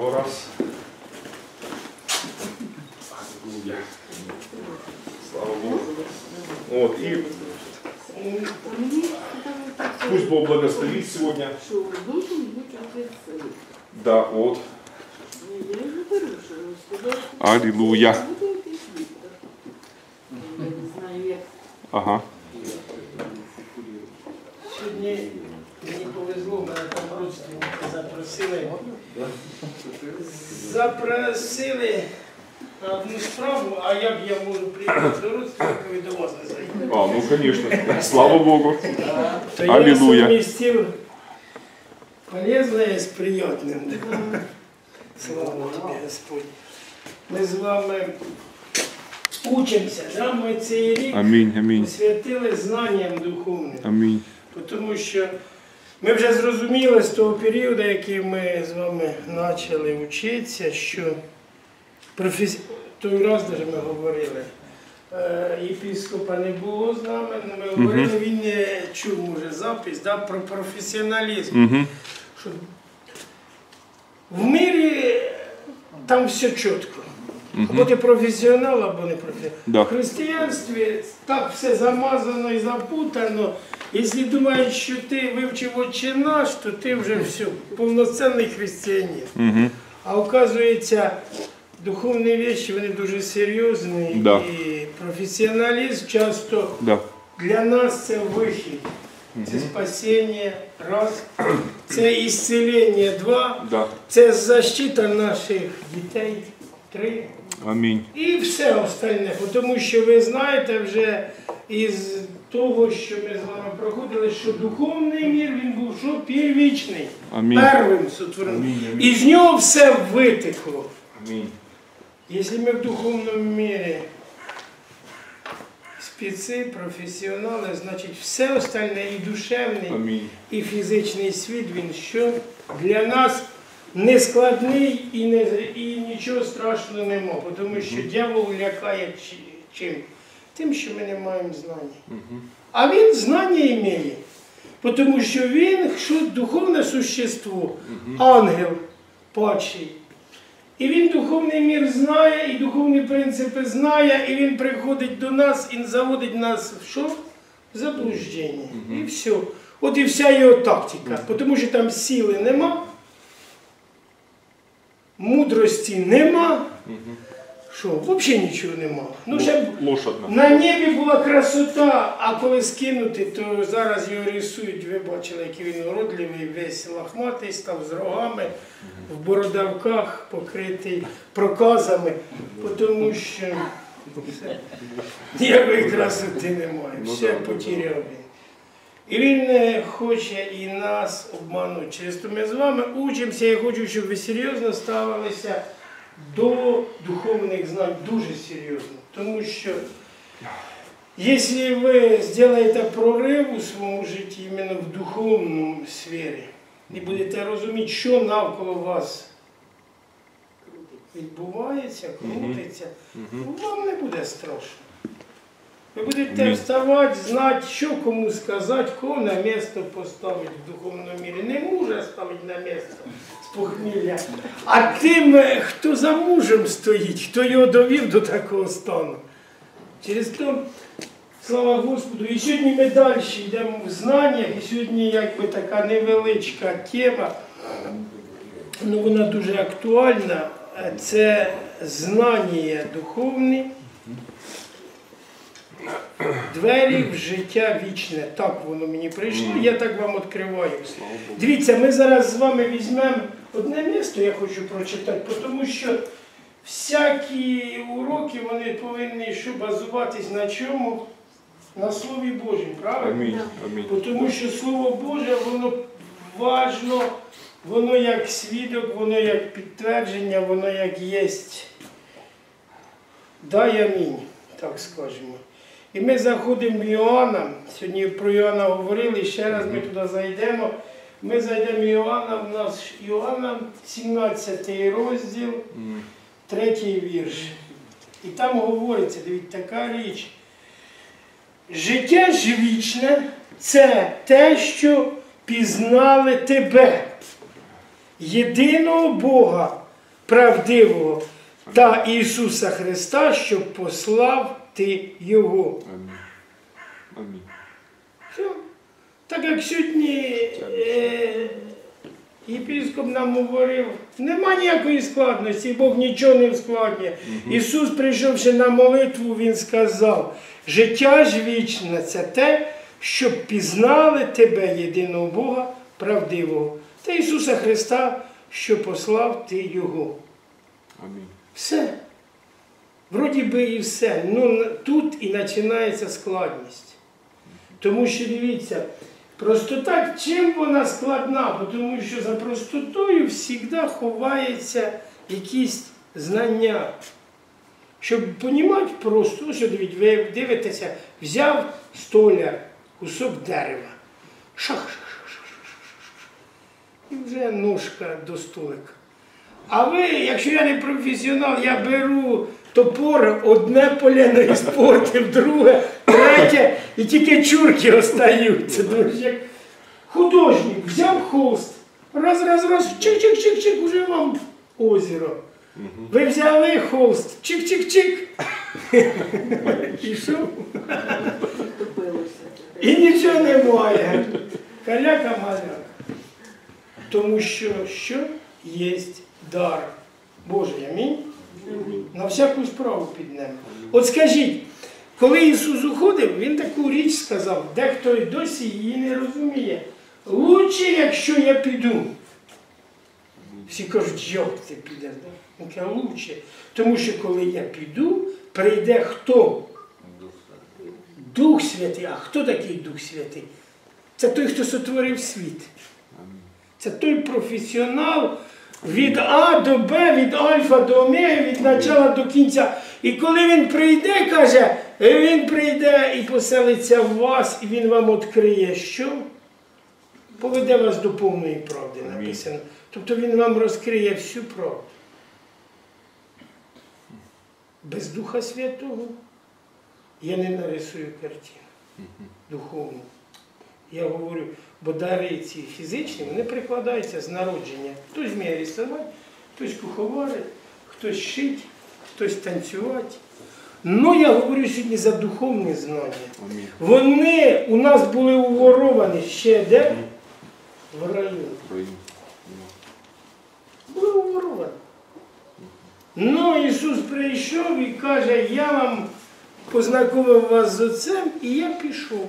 Два раз. Аллилуйя. Слава Богу. Вот, и пусть Бог благословит сегодня. Да, вот. Аллилуйя. Ага. Сьогодні мені повезло, мене там родственники запросили на одну справу, а як я можу приїхати до родственників і до вас не заїхати? А, ну конечно. Слава Богу. То я Аллилуйя. совместил полезное с приятным. Слава тобі, Господь. Ми з вами учимося, да? Ми цей рік Амінь, амінь. посвятили знанням духовним. Амінь. Тому що ми вже зрозуміли з того періоду, який ми з вами почали вчитися, що той раз даже ми говорили, єпископа не було з нами, але ми говорили, він не чув, може, запис про професіоналізм. Що в мирі там все чітко. Або ти професіонал, або не професіонал. Да. В християнстві так все замазано і запутано. Якщо думаєш, що ти вивчив «Отче наш», то ти вже все, повноцінний християнин. А оказується, духовні речі, вони дуже серйозні. Да. І професіоналізм часто для нас це вихід. Це спасіння, раз, це ісцілення, два, це защита наших дітей, три. Амінь. І все остальне. Тому що ви знаєте вже із того, що ми з вами проходили, що духовний мір, він був що? Первічний. Амінь. Первим сотворений. І з нього все витекло. Амінь. Якщо ми в духовному мірі спеці, професіонали, значить все остальне і душевний, і фізичний світ, він що? Для нас не складний і нічого страшного нема. Тому що диявол лякає чим? Тим, що ми не маємо знання. А він знання має. Тому що він духовне существо, ангел падший. І він духовний мір знає, і духовні принципи знає, і він приходить до нас і заводить нас в що? В заблуждення. І все. От і вся його тактика. Тому що там сили нема, мудрості нема. Що? Взагалі нічого нема. Ну, ще на небі була красота, а коли скинути, то зараз його рисують, ви бачили, який він уродливий, весь лохматий, став з рогами, в бородавках, покритий проказами, тому що ніякої красоти немає, все потеряв він. І він хоче і нас обманути. Через то ми з вами учимося, я хочу, щоб ви серйозно ставилися до духовних знань, дуже серйозно. Тому що, якщо ви зробите прорив у своєму житті, іменно в духовному сфері, і будете розуміти, що навколо вас відбувається, крутиться, вам не буде страшно. Ви будете вставати, знати, що кому сказати, кого на місце поставити в духовному мірі. Не мужа ставити на місце з похмілля, а тим, хто за мужем стоїть, хто його довів до такого стану. Через то, слава Господу, і сьогодні ми далі йдемо в знаннях, і сьогодні якби така невеличка тема, але вона дуже актуальна, це знання духовне, двері в життя вічне. Так воно мені прийшло, я так вам відкриваю. Дивіться, ми зараз з вами візьмемо одне місце, я хочу прочитати, тому що всякі уроки, вони повинні базуватись на чому? На Слові Божому, правильно? Амінь. Тому що Слово Боже, воно важно, воно як свідок, воно як підтвердження, воно як єсть. Дай амінь, так скажемо. І ми заходимо в Іоанна, сьогодні про Іоанна говорили, ще раз ми туди зайдемо. Ми зайдемо в Іоанна, в нас Іоанна, 17 розділ, 3 вірш. І там говориться, дивіться, така річ. Життя ж вічне – це те, що пізнали тебе, єдиного Бога правдивого та Ісуса Христа, щоб послав ти Його. Амінь. Амінь. Все. Так як сьогодні єпископ нам говорив, нема ніякої складності, Бог нічого не ускладнює. Ісус, прийшовши на молитву, Він сказав, життя ж вічне – це те, щоб пізнали тебе, єдиного Бога, правдивого, та Ісуса Христа, що послав ти Його. Амінь. Все. Вроді би і все. Ну тут і починається складність. Тому що, дивіться, простота, чим вона складна? Тому що за простотою завжди ховаються якісь знання. Щоб розуміти просто, ну що дивіться, ви дивитеся, взяв столяр кусок дерева. Шах-шах-шах-шах-шах. І вже ножка до столика. А ви, якщо я не професіонал, я беру топор, одне полено іспортив, друге, третє, і тільки чурки остаються. Як художник взяв холст, раз, чик-чик-чик-чик, уже вам озеро. Ви взяли холст, чик-чик-чик. І що? І нічого немає. Каляка-маляка. Тому що є дар Божий. Амінь. На всяку справу піднемо. От скажіть, коли Ісус уходив, Він таку річ сказав, дехто й досі її не розуміє. Лучше, якщо я піду. Всі кажуть, як ти підеш? Він каже, лучше. Тому що коли я піду, прийде хто? Дух Святий. А хто такий Дух Святий? Це той, хто сотворив світ. Це той професіонал, від А до Б, від альфа до омеги, від початку до кінця. І коли він прийде, каже, він прийде і поселиться в вас, і він вам відкриє що? Поведе вас до повної правди, написано. Тобто він вам розкриє всю правду. Без Духа Святого я не нарисую картину духовну. Я говорю, бо дари ці фізичні, вони прикладаються з народження. Хтось вміє рисувати, хтось куховарить, хтось шить, хтось танцювати. Ну, я говорю сьогодні за духовні знання. Вони у нас були уворовані ще де? В раю. Були уворовані. Ну, Ісус прийшов і каже, я вам познайомив вас з Отцем, і я пішов.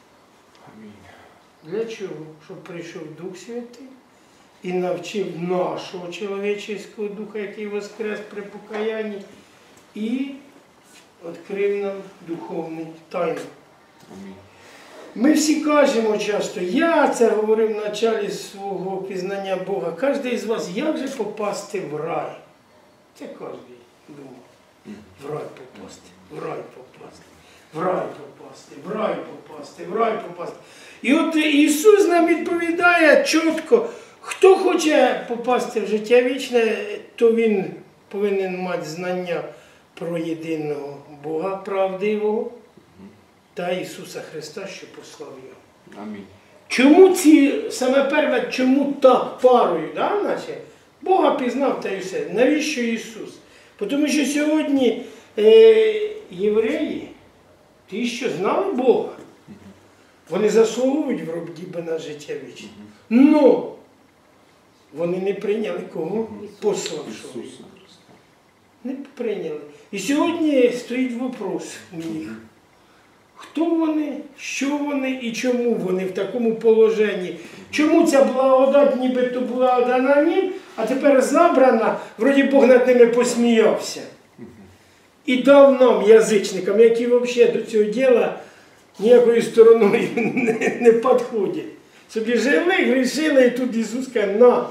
Для чого? Щоб прийшов Дух Святий і навчив нашого чоловічого духа, який воскрес при покаянні, і відкрив нам духовну тайну. Ми всі кажемо часто, я це говорив в початку свого пізнання Бога, кожен з вас, як же попасти в рай? Це кожен думав. В рай попасти, в рай попасти, в рай попасти, в рай попасти, в рай попасти. І от Ісус нам відповідає чітко, хто хоче попасти в життя вічне, то він повинен мати знання про єдиного Бога правдивого та Ісуса Христа, що послав Його. Амінь. Чому саме перше, чому так парою, да, наче? Бога пізнав та й все. Навіщо Ісус? Тому що сьогодні євреї, ті, що знали Бога, вони заслуговують вроді би на життя вічне. Но вони не прийняли кого? Пославшого. Не прийняли. І сьогодні стоїть вопрос у них. Хто вони, що вони і чому вони в такому положенні? Чому ця благодать нібито була дана їм, а тепер забрана, вроді Бог над ними посміявся. І дав нам, язичникам, які взагалі до цього діла ніякою стороною не підходять. Собі жили, грішили, і тут Ісус каже, на.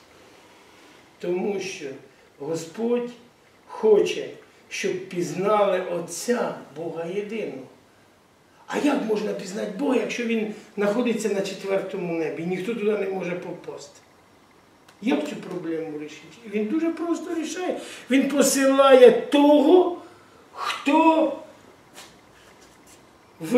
Тому що Господь хоче, щоб пізнали Отця, Бога єдиного. А як можна пізнати Бога, якщо Він знаходиться на 4-му небі і ніхто туди не може попасти? Як цю проблему вирішити? Він дуже просто рішає. Він посилає того, хто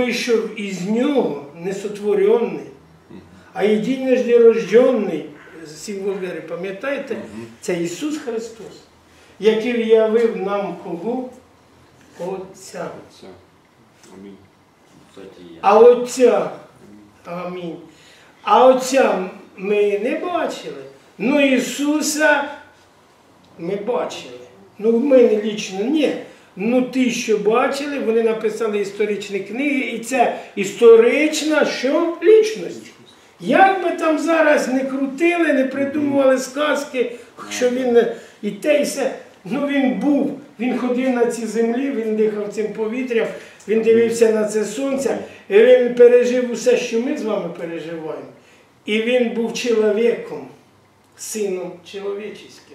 вийшов із нього, несотворений, а єдиножди рожденний символ віри, пам'ятаєте? Це Ісус Христос, який явив нам кого? Отця. Амінь. А Отця, амінь. А Отця ми не бачили. Ну Ісуса ми бачили. Ну в мене лічно ні. Ну ті, що бачили, вони написали історичні книги, і це історична що? Лічність. Як би там зараз не крутили, не придумували сказки, що він і те, і все, ну він був, він ходив на цій землі, він дихав цим повітрям, він дивився на це сонце, і він пережив усе, що ми з вами переживаємо. І він був чоловіком, сином чоловічським.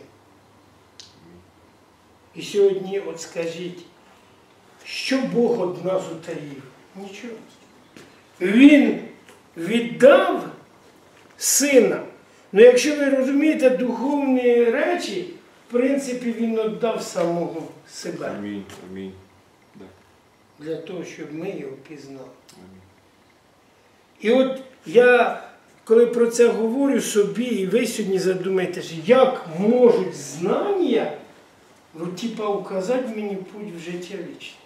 І сьогодні, от скажіть, що Бог від нас утаїв? Нічого. Він віддав сина. Ну, якщо ви розумієте духовні речі, в принципі, він віддав самого себе. Амінь. Амінь. Да. Для того, щоб ми його пізнали. Амінь. І от я, коли про це говорю собі, і ви сьогодні задумаєтеся, як можуть знання, ну, типа, указати мені путь в життя вічне.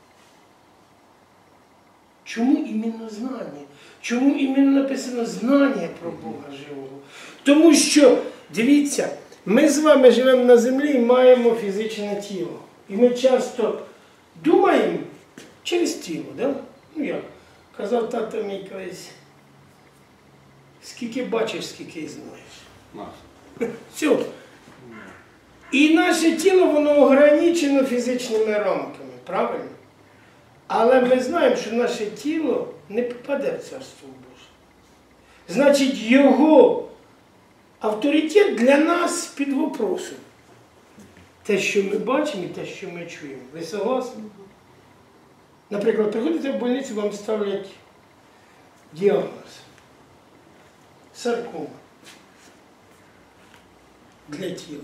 Чому іменно знання? Чому іменно написано знання про Бога живого? Тому що, дивіться, ми з вами живемо на землі і маємо фізичне тіло. І ми часто думаємо через тіло, да? Ну як? Казав тато мій колись, скільки бачиш, скільки і знаєш. Все. І наше тіло, воно ограничено фізичними рамками, правильно? Але ми знаємо, що наше тіло не попаде в Царство Боже. Значить, його авторитет для нас під вопросом. Те, що ми бачимо і те, що ми чуємо. Ви согласні? Наприклад, приходите в больницю, вам ставлять діагноз. Саркома. Для тіла.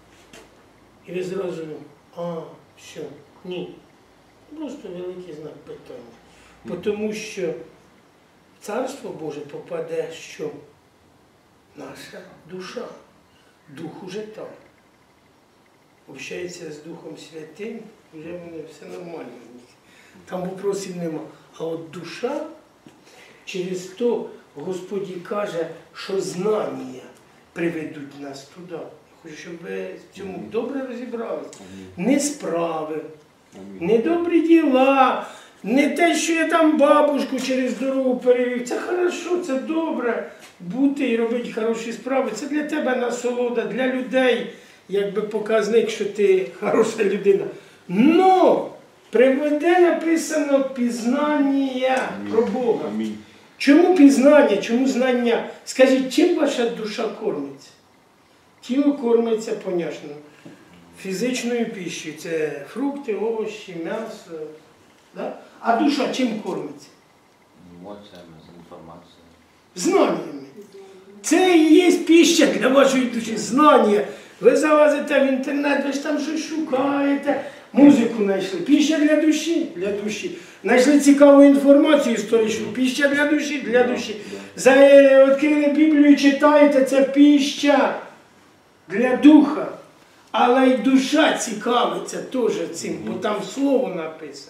І ви зразу, все, ні. Просто великий знак питання. Тому що в Царство Боже попаде що? Наша душа. Дух уже там. Общається з Духом Святим, вже вони все нормально. Там вопросів нема. А от душа, через то Господь каже, що знання приведуть нас туди. Хочу, щоб ви в цьому добре розібралися. Не справи, не добрі діла, не те, що я там бабушку через дорогу перевів. Це хорошо, це добре бути і робити хороші справи. Це для тебе насолода, для людей, якби показник, що ти хороша людина. Но приведе написано пізнання про Бога. Чому пізнання, чому знання? Скажіть, чим ваша душа кормиться? Тіло кормиться, понятно, фізичною пищею. Це фрукти, овочі, м'ясо. Да? А душа чим кормиться? Емоціями, з інформацією. Знаннями. Це і є пища для вашої душі. Знання. Ви залазите в інтернет, ви ж там щось шукаєте. Музику знайшли. Пища для душі. Для душі. Знайшли цікаву інформацію історичну. Пища для душі. Для душі. Відкрили Біблію, читаєте, це пища для духа. Але й душа цікавиться теж цим, бо там слово написано.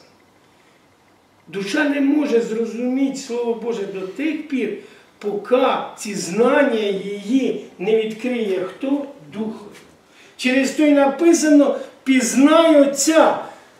Душа не може зрозуміти Слово Боже до тих пір, поки ці знання її не відкриє хто? Дух. Через то й написано «пізнай Отця».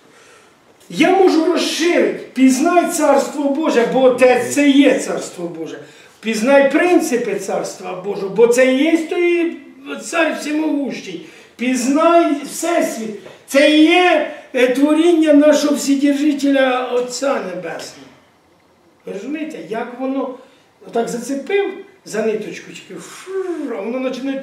Я можу розширити «пізнай Царство Боже», бо це є Царство Боже. «Пізнай принципи Царства Божого», бо це є той Цар Всемогущий. «Пізнай Всесвіт». Це є творіння нашого Вседержителя Отця Небесного. Ви розумієте, як воно так зацепив за ниточку, а воно починає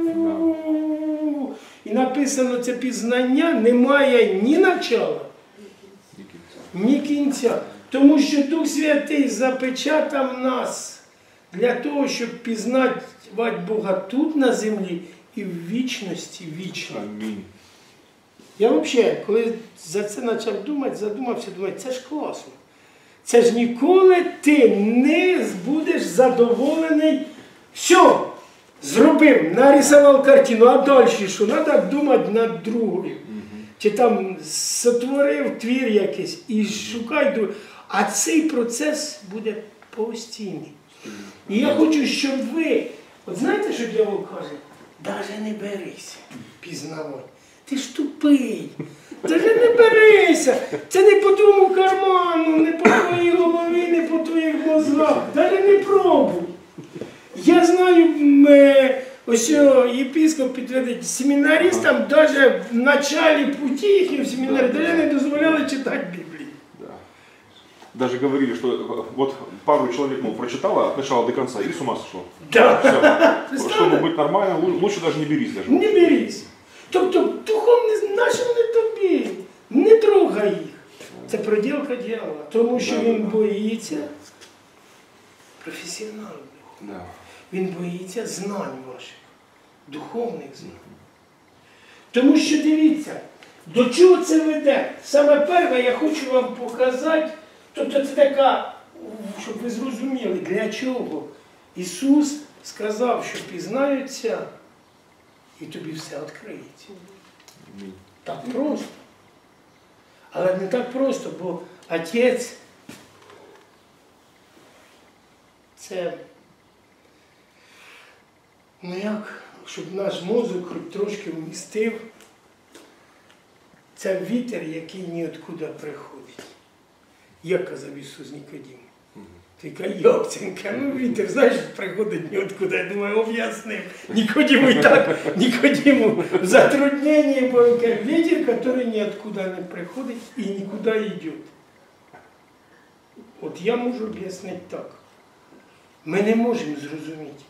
і написано, це пізнання не має ні начала, ні кінця. Тому що Дух Святий запечатав нас для того, щоб пізнати Бога тут на землі і в вічності вічно. Я взагалі, коли за це почав думати, задумався, думаю, це ж класно. Це ж ніколи ти не будеш задоволений. Все, Зробив, нарисував картину, а далі що? Треба думати над другою. Чи там сотворив твір якийсь і шукай другу. А цей процес буде постійний. І я хочу, щоб ви, от знаєте, що дьявол каже? Даже не берися пізнавати. Ти ж тупий. Даже не берися. Це не по твоєму карману, не по твоїй голові, не по твоїх мозгах. Даже не пробуй. Я знаю, ось єпископ підтвердить, семінаристам навіть в началі путі їхнього семінарі даже не дозволяли читати Біблію. Да. Даже говорили, что вот пару человек, мол, прочитала от начала до конца и с ума сошло. Да. Все. Чтобы быть нормально, лучше даже не берись даже. Не берись. Тобто духовне наше не тобі, не трогай їх. Це проділка дьявола, тому що він боїться професіоналів. Да. Він боїться знань ваших, духовних знань. Тому що дивіться, до чого це веде. Саме перше я хочу вам показати, тобто це така, щоб ви зрозуміли, для чого Ісус сказав, що пізнаються і тобі все відкриється. Так просто. Але не так просто, бо Отець це, ну як, щоб наш мозок хоч трошки вмістив, це вітер, який ніоткуди приходить. Як казав Ісус Нікодіму. Така Йовценка, ну вітер, знаєш, приходить ніоткуди. Я думаю, об'яснив. Нікодіму і так, Нікодіму в затрудненні, бо вітер, який ніоткуди не приходить і нікуди йде. От я можу об'яснити так. Ми не можемо зрозуміти.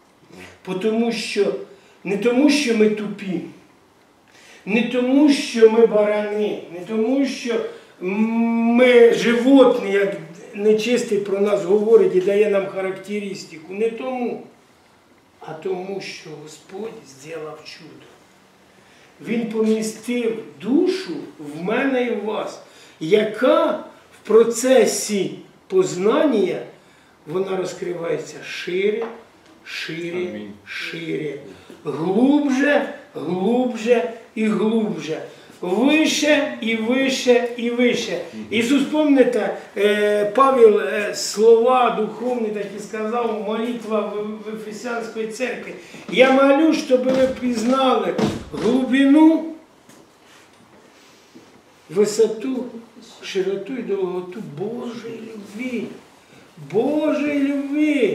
Не тому, що ми тупі, не тому, що ми барани, не тому, що ми животні, як нечистий про нас говорить і дає нам характеристику. Не тому, а тому, що Господь зробив чудо. Він помістив душу в мене і в вас, яка в процесі познання, вона розкривається шире, шире, шире, глубже, глубже і глубже. Вище і вище і вище. Ісус, пам'ятаєте, Павел слова духовні такі сказав, молитва в Ефесянській церкві. Я молю, щоб ви пізнали глибину, висоту, широту і довготу Божої любві. Божої любві.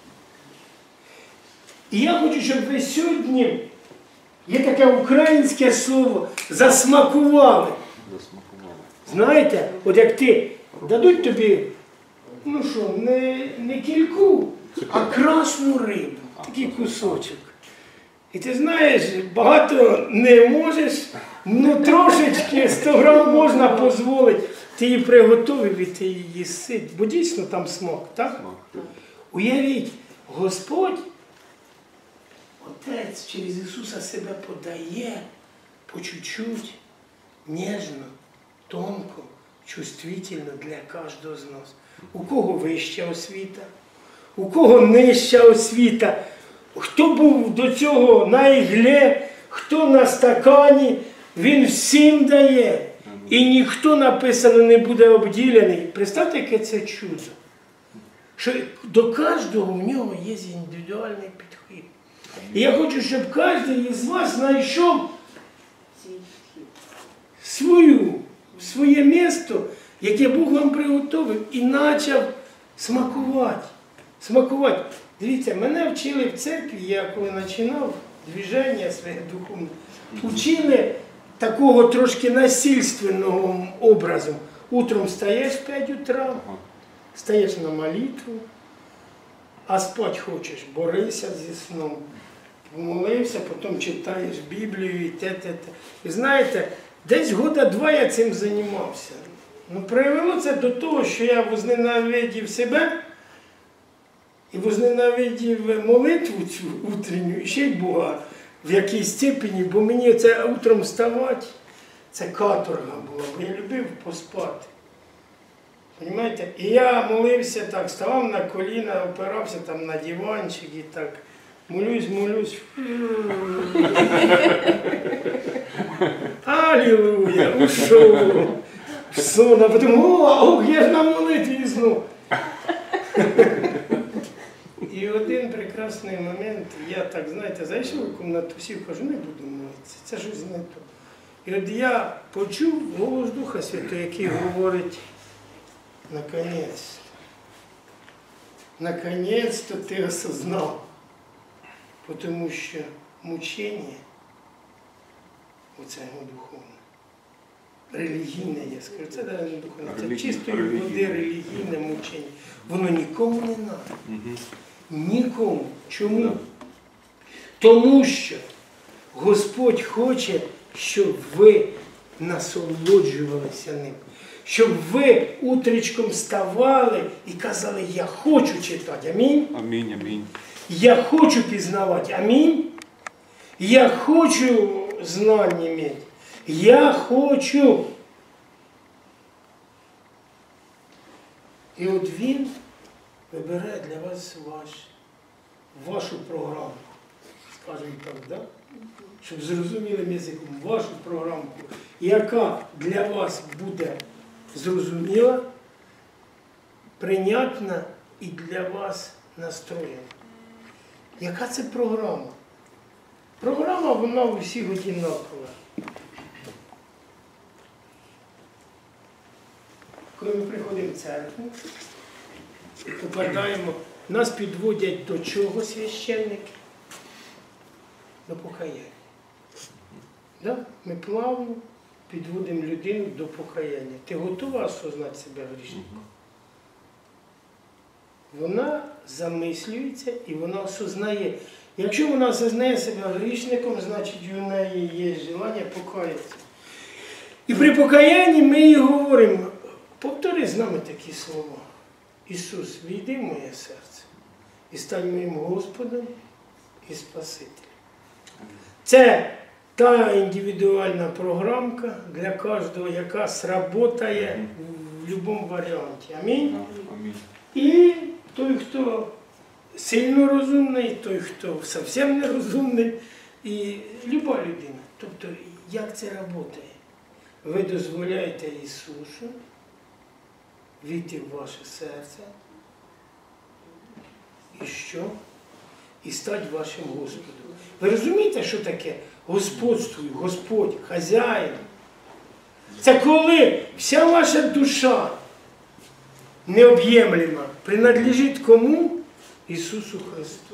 І я хочу, щоб ви сьогодні, є таке українське слово, засмакували. Знаєте, от як ти, дадуть тобі, ну що, не кільку, а красну рибу, такий кусочок. І ти знаєш, багато не можеш, ну трошечки, 100 грам можна дозволити. Ти її приготовив і ти її їси, бо дійсно там смак, так? Уявіть, Господь, Отець через Ісуса себе подає по чуть-чуть, ніжно, тонко, чувствительно для кожного з нас. У кого вища освіта, у кого нижча освіта, хто був до цього на іглі, хто на стакані, він всім дає. І ніхто, написано, не буде обділений. Представте, яке це чудо. Що до кожного в нього є індивідуальний підхід. І я хочу, щоб кожен із вас знайшов своє місто, яке Бог вам приготовив, і почав смакувати. Дивіться, мене вчили в церкві, я коли починав движення своє духовне, вчили такого трошки насильственного образу. Утром встаєш в 5 утра, стаєш на молитву, а спать хочеш, борися зі сном. Помолився, потім читаєш Біблію і те. І знаєте, десь 2 роки я цим займався. Ну, привело це до того, що я возненавидів себе і возненавидів молитву цю утренню, і ще й Бога в якійсь степені, бо мені це утром вставати, це каторга була, бо я любив поспати. Понимаєте? І я молився так, ставав на коліна, опирався там на диванчик і так Молюсь. Аллилуйя, ушов. В сон, а потім, ох, я ж на молитві знов. І один прекрасний момент, я так, знаєте, зайшов у кімнату, сів, кажу, не буду молитися, це щось не то. І от я почув голос Духа Святого, який говорить, наконець-то ти осознав, тому що мучення, оце духовне, релігійне, я скажу, це не духовне, це чистої води релігійне мучення, воно нікому не треба. Нікому. Чому? Тому що Господь хоче, щоб ви насолоджувалися ним. Щоб ви утречком вставали і казали, я хочу читати. Амінь? Амінь, амінь. Я хочу пізнавати. Амінь? Я хочу знання мати. Я хочу. І от він вибирає для вас вашу програму. Скажімо так, да? Щоб зрозумілим язиком, вашу програмку, яка для вас буде зрозуміла, прийнятна і для вас настроєна. Яка це програма? Програма, вона у всіх одинакова. Коли ми приходимо в церкву, попадаємо, нас підводять до чого священники? До покаяння. Да? Ми плавно підводимо людину до покаяння. Ти готова осознати себе грішником? Вона замислюється і вона осознає. Якщо вона осознає себе грішником, значить у неї є бажання покаятися. І при покаянні ми їй говоримо, повтори з нами такі слова. Ісус, війди в моє серце і стань моїм Господом і Спасителем. Це та індивідуальна програмка для кожного, яка сработає в будь-якому варіанті. Амінь? Амінь. І той, хто сильно розумний, той, хто зовсім нерозумний, і люба людина. Тобто, як це працює? Ви дозволяєте Ісусу війти в ваше серце і що? І стати вашим Господом. Ви розумієте, що таке господствує, Господь, хазяїн? Це коли вся ваша душа необ'ємлема принадлежить кому? Ісусу Христу.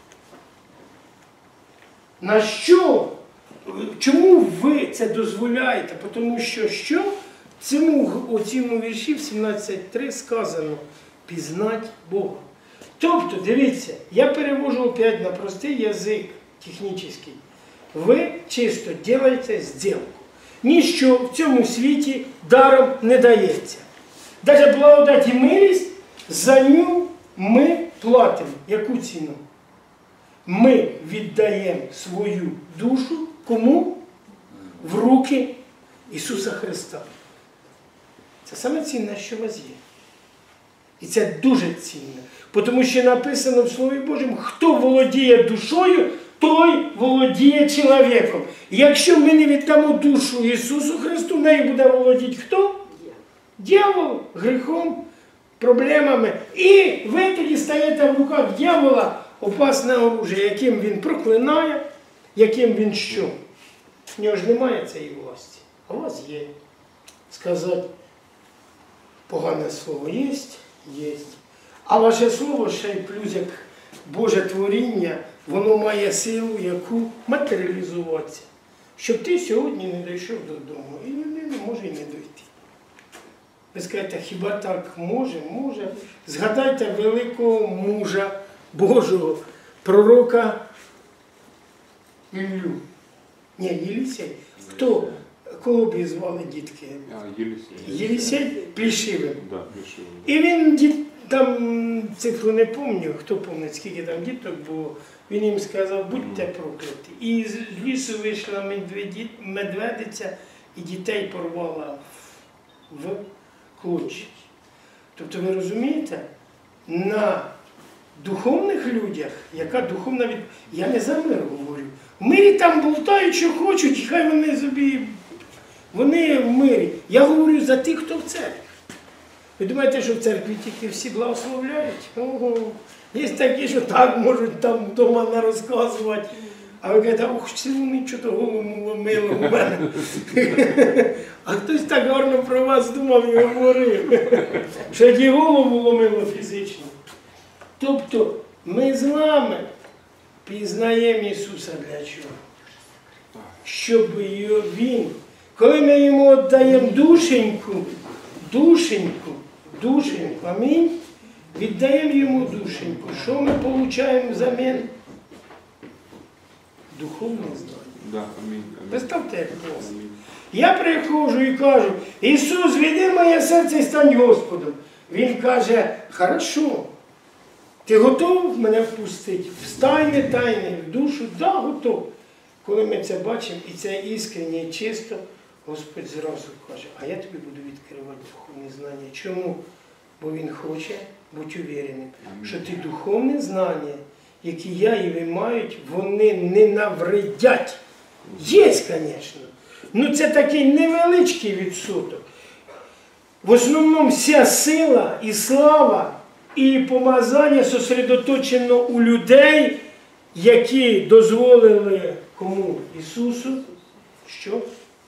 На що? Чому ви це дозволяєте? Тому що у цьому вірші в 17.3 сказано «пізнать Бога». Тобто, дивіться, я перевожу опять на простий язик технічний. Ви чисто робите зділку. Ніщо в цьому світі даром не дається. Навіть благодать і милість, за ню ми платимо. Яку ціну? Ми віддаємо свою душу кому? В руки Ісуса Христа. Це саме цінне, що у вас є. І це дуже цінне. Тому що написано в Слові Божому, хто володіє душою, той володіє чоловіком. Якщо ми не віддамо душу Ісусу Христу, нею буде володіти хто? Дьявол, гріхом, проблемами. І ви тоді стаєте в руках дьявола опасне оружие, яким він проклинає, яким він що? В нього ж немає цієї власті. А у вас є. Сказати, погане слово є? Є. А ваше слово ще й плюс як Боже творіння, воно має силу, яку матеріалізуватися. Щоб ти сьогодні не дійшов додому. І людина може і не дойти. Ви скажете, хіба так може? Може. Згадайте великого мужа Божого, пророка Іллю. Ні, Єлісей. Хто? Кого б звали дітки? Єлісей Плішивим. Да, Плішивим. І він там, цифру не пам'ятаю, хто пам'ятає, скільки там діток було, він їм сказав, будьте прокляті. І з лісу вийшла медведиця і дітей порвала в клочі. Тобто ви розумієте, на духовних людях, яка духовна від... Я не за мир говорю. В мирі там болтають, що хочуть, і хай вони собі... Вони в мирі. Я говорю за тих, хто в церкві. Ви думаєте, що в церкві тільки всі благословляють? Ого. Є такі, що так можуть там вдома не розказувати. А ви кажете, ох, цілу що-то голову мило у мене. А хтось так гарно про вас думав і говорив. Що як і голову ломило фізично. Тобто ми з вами пізнаємо Ісуса для чого? Щоб Він, коли ми йому віддаємо душеньку, амінь, віддаємо йому душеньку. Що ми отримуємо взамін? Духовне знання. Представте, як просто. Я приходжу і кажу, Ісус, веди моє серце і стань Господом. Він каже, хорошо, ти готов мене впустити? Встань тайне в душу? Да, готов. Коли ми це бачимо, і це іскренне, і чисто, Господь зразу каже, а я тобі буду відкривати духовне знання. Чому? Бо Він хоче бути увереним, що ти духовне знання, які я і ви мають, вони не навредять. Є, звісно. Ну це такий невеличкий відсоток. В основному вся сила і слава, і помазання зосередоточено у людей, які дозволили кому? Ісусу, що?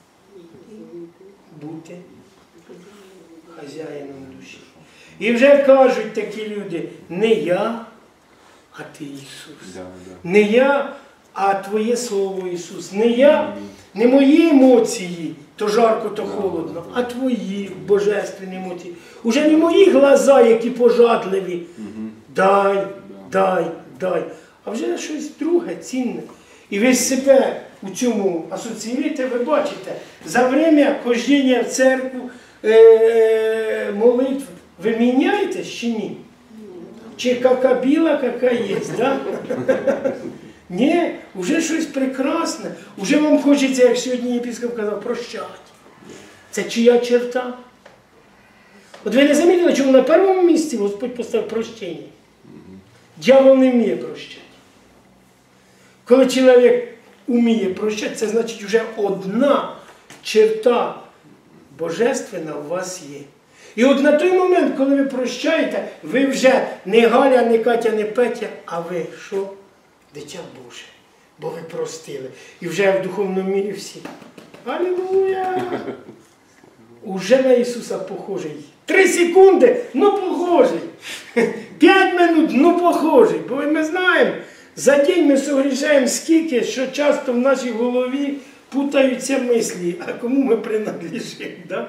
Бути хазяїном душі. І вже кажуть такі люди, не я, а ти Ісус. Не я, а Твоє Слово Ісус. Не я, не мої емоції, то жарко, то холодно, а Твої божественні емоції. Уже не мої глаза, які пожадливі. Дай, дай, дай. А вже щось друге, цінне. І ви себе у цьому асоціюєте, ви бачите, за время хождення в церкву, молитв, ви міняєтесь чи ні? Чи кака біла, кака є, да? Ні, вже щось прекрасне. Вже вам хочеться, як сьогодні єпископ казав, прощати. Це чия черта? От ви не замітили, чому на першому місці Господь поставив прощення? Дьявол не вміє прощати. Коли чоловік вміє прощати, це значить вже одна черта божественна у вас є. І от на той момент, коли ви прощаєте, ви вже не Галя, не Катя, не Петя, а ви що? Дитя Боже. Бо ви простили. І вже в духовному мірі всі. Алілуя! Уже на Ісуса похожий. 3 секунди, ну похожий. 5 минут, ну похожий. Бо ми знаємо, за день ми согрішаємо скільки, що часто в нашій голові путаються мислі, а кому ми принадлежимо, да?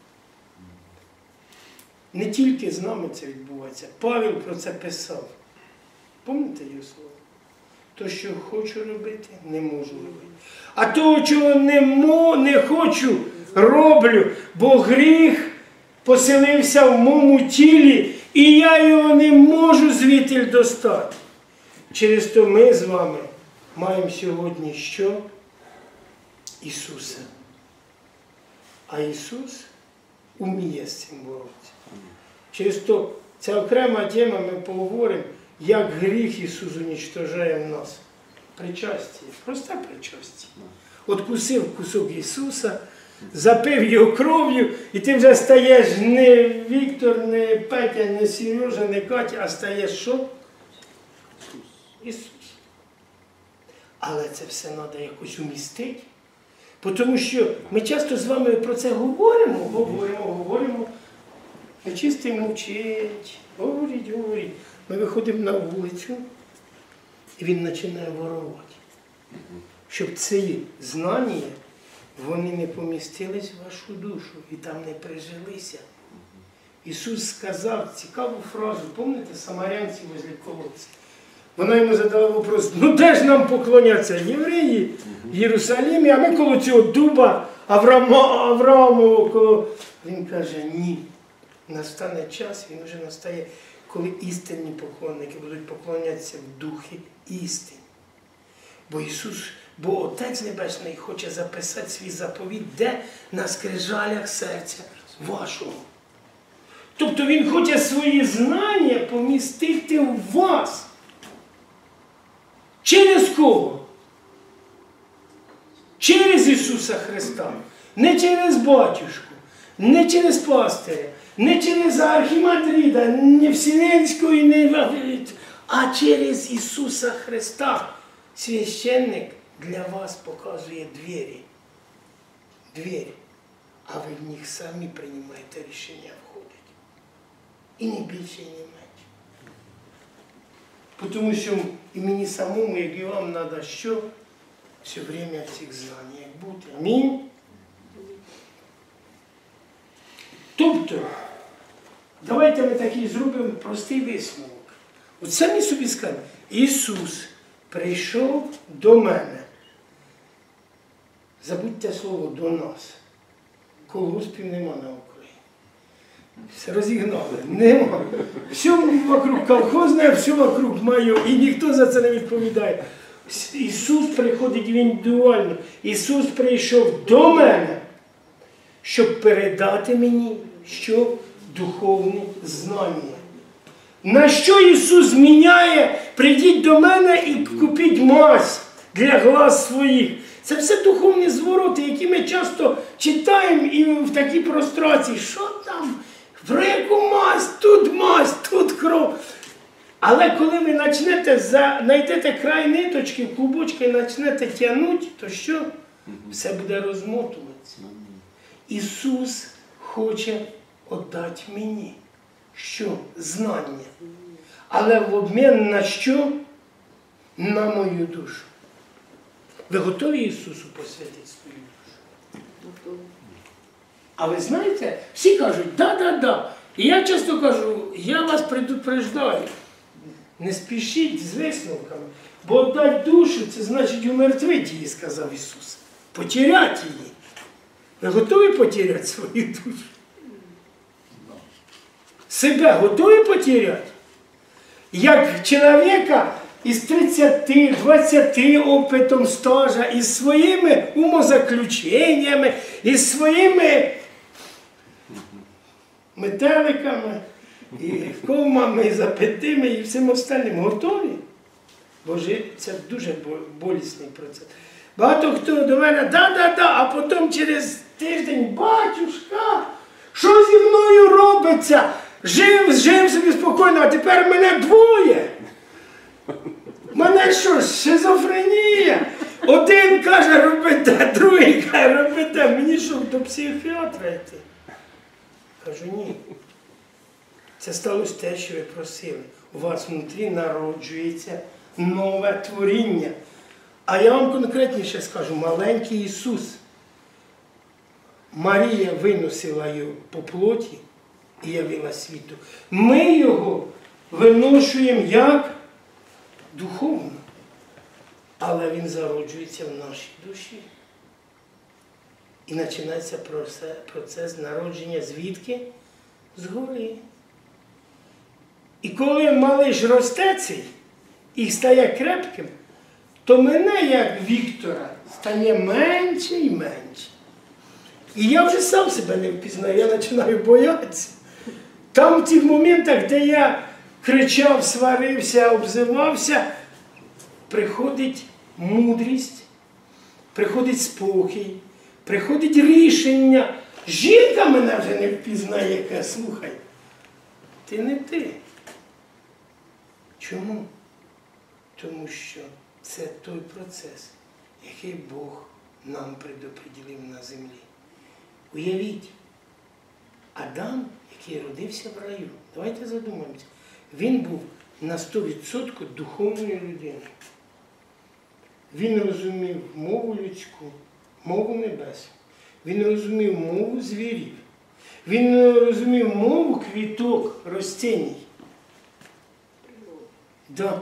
Не тільки з нами це відбувається. Павел про це писав. Пам'ятаєте його слово? То, що хочу робити, не можу робити. А того, чого не хочу, роблю, бо гріх поселився в моєму тілі, і я його не можу звідти достати. Через то ми з вами маємо сьогодні що? Ісуса. А Ісус уміє з цим боротися. Через то ця окрема тема, ми поговоримо, як гріх Ісус уничтожає в нас. Причастя. Просте причастя. От кусив кусок Ісуса, запив його кров'ю, і ти вже стаєш не Віктор, не Петя, не Сережа, не Катя, а стаєш що? Ісус. Але це все треба якось умістити. Тому що ми часто з вами про це говоримо. Нечистий мовчить, говорить. Ми виходимо на вулицю, і він починає ворувати. Щоб ці знання, вони не помістились в вашу душу і там не прижилися. Ісус сказав цікаву фразу, пам'ятаєте, самарянці возле колодця. Вона йому задала вопрос, ну де ж нам поклонятися? Євреї в Єрусалимі, а ми коло цього дуба, Авраамового коло. Він каже, ні. Настане час, він вже настає, коли істинні поклонники будуть поклонятися в духі істині. Бо Отець Небесний хоче записати свій заповіт, де? На скрижалях серця вашого. Тобто Він хоче свої знання помістити в вас. Через кого? Через Ісуса Христа. Не через батюшку, не через пастиря, не через архімандрита, не Вселенського, а через Ісуса Христа. Священник для вас показує двері. Двері. А ви в них самі приймаєте рішення входити. І не більше, і не менше. Тому що і мені самому, як і вам, треба що? Все время в цих знаннях бути. Амінь. Тобто, давайте ми такий зробимо простий висновок. От самі собі скажемо, Ісус прийшов до мене. Забудьте слово «до нас». Колгоспів нема на Україні. Все розігнали. Нема. Все вокруг колхозне, все вокруг моє. І ніхто за це не відповідає. Ісус приходить індивідуально. Ісус прийшов до мене, щоб передати мені, що? Духовні знання. На що Ісус міняє? Прийдіть до мене і купіть мазь для глаз своїх. Це все духовні звороти, які ми часто читаємо і в такій прострації. Що там? Про яку мазь, тут кров. Але коли ви знайдете край ниточки, клубочки і почнете тягнути, то що? Все буде розмотуватися. Ісус хоче віддати мені. Що? Знання. Але в обмін на що? На мою душу. Ви готові Ісусу посвятити свою душу? А ви знаєте, всі кажуть, да. І я часто кажу, я вас предупреждаю, не спішіть з висновками, бо віддати душу, це значить умертвити її, сказав Ісус. Потеряти її. Ви готові потеряти свою душу? Себе готові потеряти? Як чоловіка із 30, 20 опитом стажа, із своїми умозаключеннями, із своїми метеликами, і комами, і запитими, і всім остальним. Готові? Боже, це дуже болісний процес. Багато хто до мене, да, а потім через тиждень, батюшка, що зі мною робиться? Жив собі спокійно, а тепер мене двоє. Мене що, шизофренія? Один каже, роби те, другий каже, роби те. Мені що, до психіатра йти? Кажу, ні. Це сталося те, що ви просили. У вас внутрі народжується нове творіння. А я вам конкретніше скажу, маленький Ісус. Марія виносила його по плоті і явила світу. Ми його виношуємо як? Духовно. Але він зароджується в нашій душі. І починається процес народження звідки? Згори. І коли малиш росте цей і стає крепким, то мене, як Віктора, стає менше і менше. І я вже сам себе не впізнаю, я починаю боятися. Там в тих моментах, де я кричав, сварився, обзивався, приходить мудрість, приходить спокій, приходить рішення. Жінка мене вже не впізнає, яка, слухай, ти не ти. Чому? Тому що це той процес, який Бог нам предопределив на землі. Уявіть, Адам, який родився в раю, давайте задумаємося, він був на 100% духовною людиною. Він розумів мову людську, мову небес. Він розумів мову звірів. Він розумів мову квіток, ростінь. Да.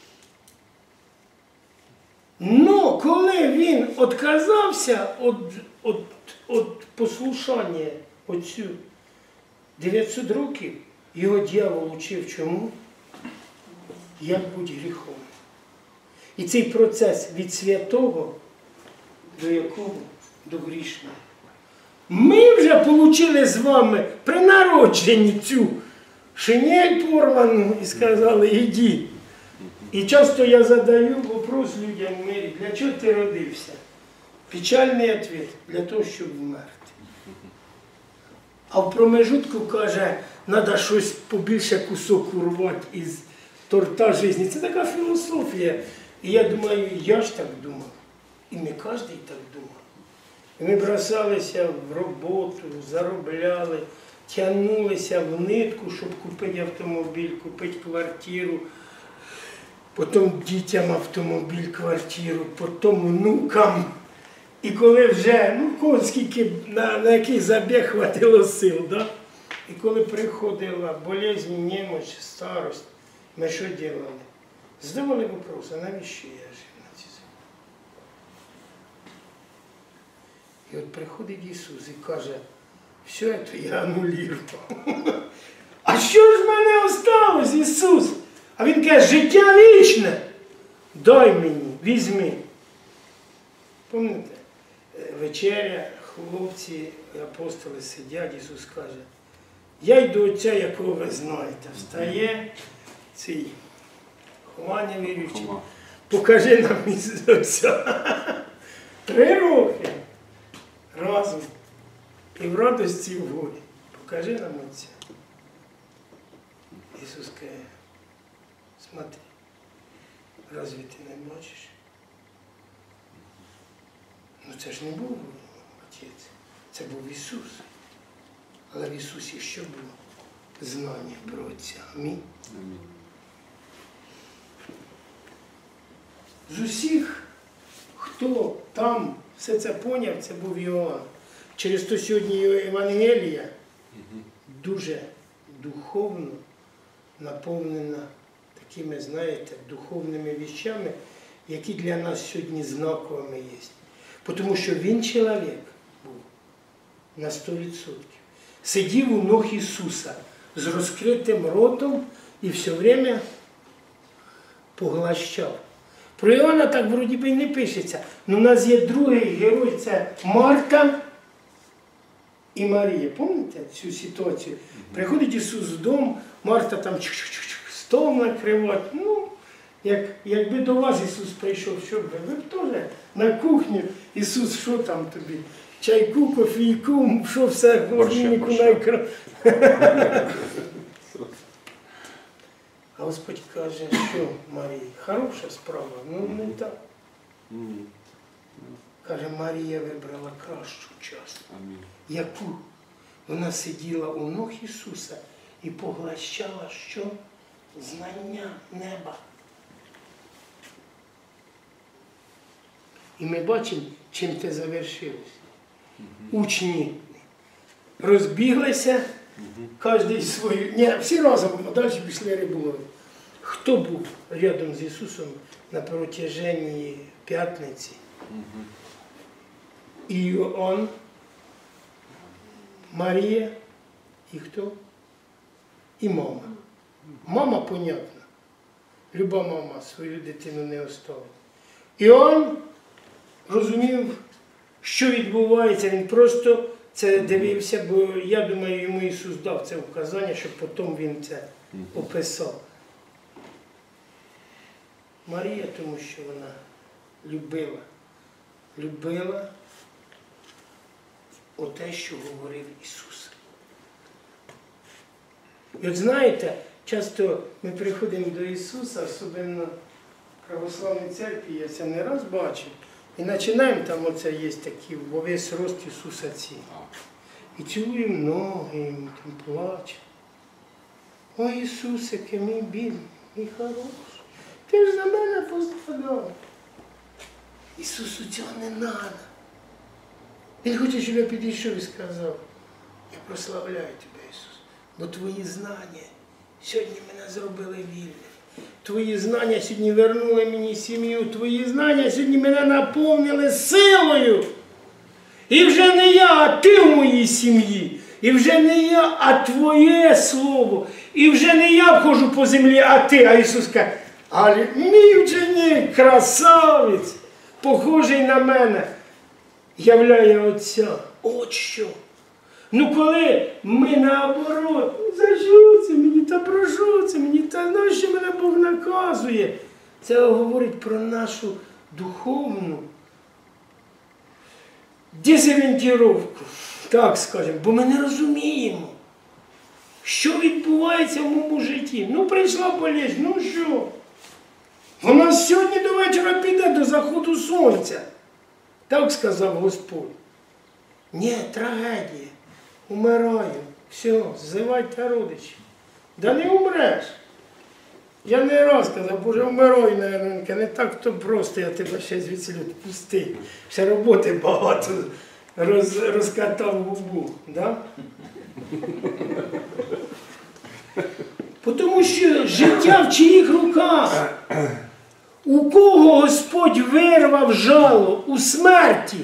Но коли він відказався від послушання оцю 900 років, його дьявол учив чому? Як бути гріхом. І цей процес від святого до якого? До грішного. Ми вже отримали з вами при народженні цю шинель порвану і сказали, іди. І часто я задаю вопрос людям в мирі, для чого ти родився? Печальний відповідь – для того, щоб вмерти. А в промежутку каже, треба щось побільше кусок урвати із торта життя. Це така філософія. І я думаю, я ж так думав. І не кожен так думав. І ми бросалися в роботу, заробляли, тягнулися в нитку, щоб купити автомобіль, купити квартиру. Потім дітям автомобіль, квартиру, потім внукам. І коли вже, скільки, на який забіг хватило сил, да? І коли приходила болезнь, немощ, старость, ми що робили? Задавали вопрос, а навіщо я жив на цій землі? І от приходить Ісус і каже, все це я анулював. А що ж в мене осталось, Ісус? А Він каже, життя вічне, дай мені, візьми. Пам'ятаєте, вечеря, хлопці, апостоли сидять, Ісус каже, я й до Отця, якого ви знаєте. Встає цей Хованя віруючий, покажи нам із Отця. 3 роки разом. І в радості, і в горі. Покажи нам Отця. Ісус каже, смотри, разве ти не бачиш? Ну це ж не був Отець, це був Ісус. Але в Ісусі що було? Знання про Отця. Амінь. З усіх, хто там все це поняв, це був Йоанн. Через то сьогодні його Євангелія дуже духовно наповнена такими, знаєте, духовними віщами, які для нас сьогодні знаковими є. Тому що він чоловік був на 100%. Сидів у ног Ісуса з розкритим ротом і все время поглощав. Про Іоанна так вроді би і не пишеться. Но у нас є другий герой, це Марта і Марія. Пам'ятаєте цю ситуацію? Приходить Ісус в дом, Марта там стол накривати. Ну, якби до вас Ісус прийшов, що б ви б теж на кухню, Ісус, що там тобі? Чайку, кофійку, що все, в холодильнику на екран. А Господь каже, що Марія, хороша справа, ну не так. Каже, Марія вибрала кращу частину. Яку? Вона сиділа у ног Ісуса і поглощала що? Знання неба. І ми бачимо, чим це завершилось. Учні розбіглися, кожен свою, ні, всі разом, далі пішли риболовити. Хто був рядом з Ісусом на протяженні п'ятниці? Іоанн, Марія і хто? І мама. Мама, понятно. Люба мама свою дитину не оставить. Іоанн розумів, що відбувається, він просто це дивився, бо я думаю, йому Ісус дав це вказання, щоб потім він це описав. Марія, тому що вона любила оте, що говорив Ісус. І от знаєте, часто ми приходимо до Ісуса, особливо в православній церкві, я це не раз бачив, і починаємо, там оце є такі, во весь рост Ісуса ці. І цілуємо ноги, і там плачемо. Ой, Ісусике, мій бідний, мій хороший, ти ж за мене пострадав. Ісусу цього не треба. Він хоче, щоб я підійшов і сказав, я прославляю тебе, Ісус, бо твої знання сьогодні мене зробили вільним. Твої знання сьогодні вернули мені сім'ю, твої знання сьогодні мене наповнили силою. І вже не я, а ти в моїй сім'ї. І вже не я, а твоє слово. І вже не я входжу по землі, а ти. А Ісус каже, але мій ученик, красавець, похожий на мене, являє Отця. От що. Ну коли ми наоборот, за що це мені, та про що це мені, та нащо мене Бог наказує? Це говорить про нашу духовну дезорієнтировку, так скажемо, бо ми не розуміємо, що відбувається в моєму житті. Ну прийшла болезнь, ну що? Вона сьогодні до вечора піде до заходу сонця. Так сказав Господь. Ні, трагедія. Умираю. Все, ззивайте родичів. Да не умреш. Я не раз казав, Боже, вмираю, мабуть, не так то просто, я тебе ще звідси відпустив. Ще роботи багато розкатав губу. Да? Тому що життя в чиїх руках? У кого Господь вирвав жало? У смерті.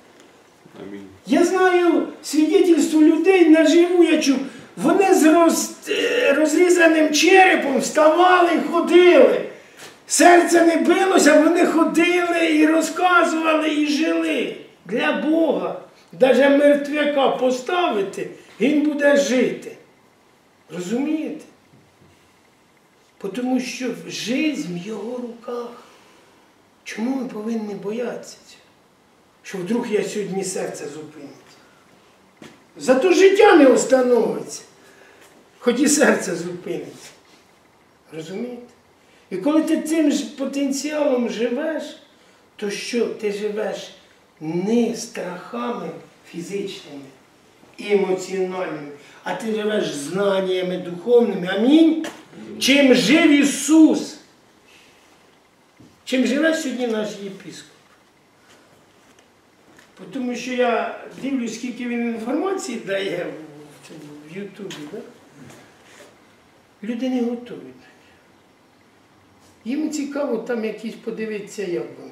Я знаю свідетельство людей, наживу я чув, вони з розрізаним черепом вставали і ходили. Серце не билося, вони ходили і розказували, і жили. Для Бога. Навіть мертвяка поставити, він буде жити. Розумієте? Тому що життя в його руках. Чому ми повинні боятися цього? Що вдруг я сьогодні серце зупиниться. Зато життя не остановиться, хоч і серце зупиниться. Розумієте? І коли ти цим потенціалом живеш, то що? Ти живеш не страхами фізичними і емоціональними, а ти живеш знаннями духовними. Амінь. Чим жив Ісус? Чим живе сьогодні наш єпископ? Тому що я дивлюсь, скільки він інформації дає в Ютубі. Да? Люди не готові. Їм цікаво там якісь подивитися, як вони.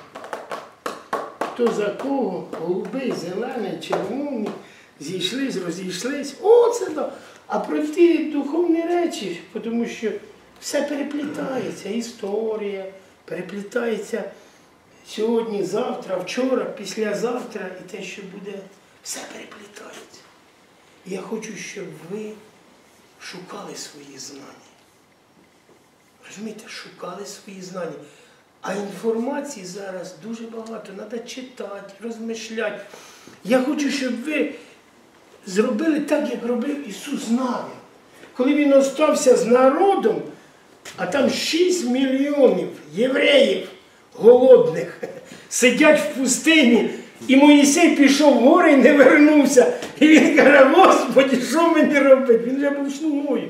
Хто за кого, голубий, зелений, червоний, зійшлись, розійшлись. О, це так. А про ті духовні речі, тому що все переплітається, історія, переплітається сьогодні, завтра, вчора, післязавтра і те, що буде, все переплітається. І я хочу, щоб ви шукали свої знання. Розумієте, шукали свої знання. А інформації зараз дуже багато, треба читати, розмишляти. Я хочу, щоб ви зробили так, як робив Ісус з нами. Коли Він остався з народом, а там 6 мільйонів євреїв голодних сидять в пустині, і Моїсей пішов в гори і не вернувся. І він каже, Господи, що мені робити? Він вже був слугою.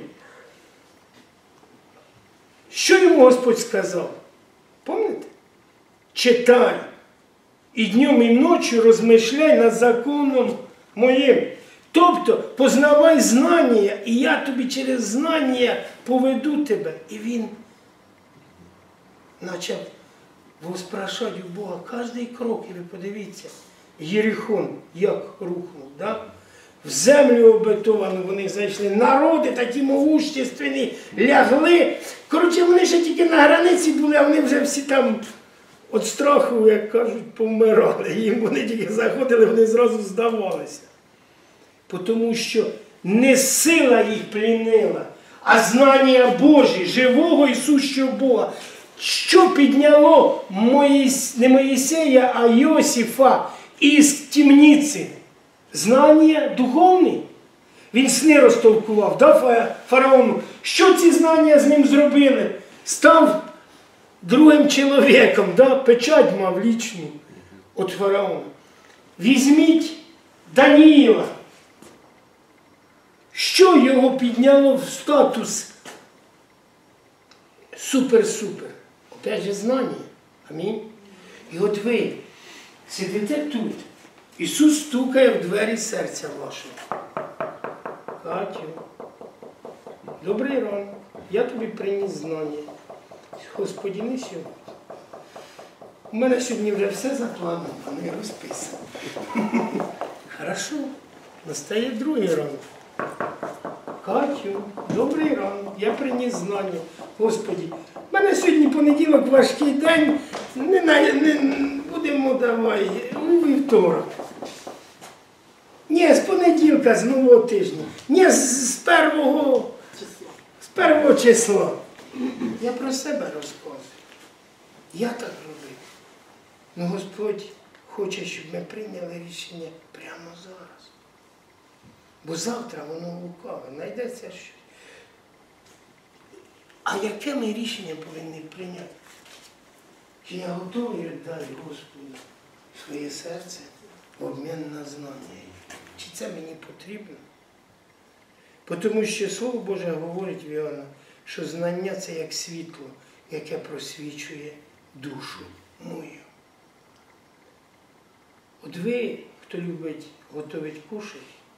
Що йому Господь сказав? Пам'ятаєте? Читай. І днем, і ночі розмишляй над законом моїм. Тобто, познавай знання, і я тобі через знання поведу тебе. І він почав воспрошати у Бога кожний крок. І ви подивіться, Єрихон як рухнув, да? В землю обетовану вони зайшли. Народи такі могущественні лягли. Коротше, вони ще тільки на границі були, а вони вже всі там від страху, як кажуть, помирали. Їм вони тільки заходили, вони зразу здавалися. Тому що не сила їх плінила, а знання Божі, живого і сущого Бога. Що підняло не Моїсея, а Йосифа із темниці? Знання духовне. Він сни розтолкував, да, фараону. Що ці знання з ним зробили? Став другим чоловіком, да, печать мав лічну від фараона. Візьміть Даніїла. Що його підняло в статус супер-супер? Опять же знання. Амінь. І от ви сидите тут. Ісус стукає в двері серця вашого. Катю, добрий ранок. Я тобі приніс знання. Господи, не сьогодні. У мене сьогодні вже все заплановано, не розписано. Хорошо. Настає другий ранок. Катю, добрий ранок, я приніс знання. Господи, в мене сьогодні понеділок, важкий день, не будемо давай, у вівторок. Ні, з понеділка, з нового тижня. Ні, з першого числа. Я про себе розказую. Я так робив. Ну Господь хоче, щоб ми прийняли рішення прямо зараз. Бо завтра воно лукаве, знайдеться щось. А яке ми рішення повинні прийняти? Чи я готовий віддати Господу своє серце в обмін на знання? Чи це мені потрібно? Тому що Слово Боже говорить в Іоанна, що знання – це як світло, яке просвічує душу мою. От ви, хто любить готувати кушать,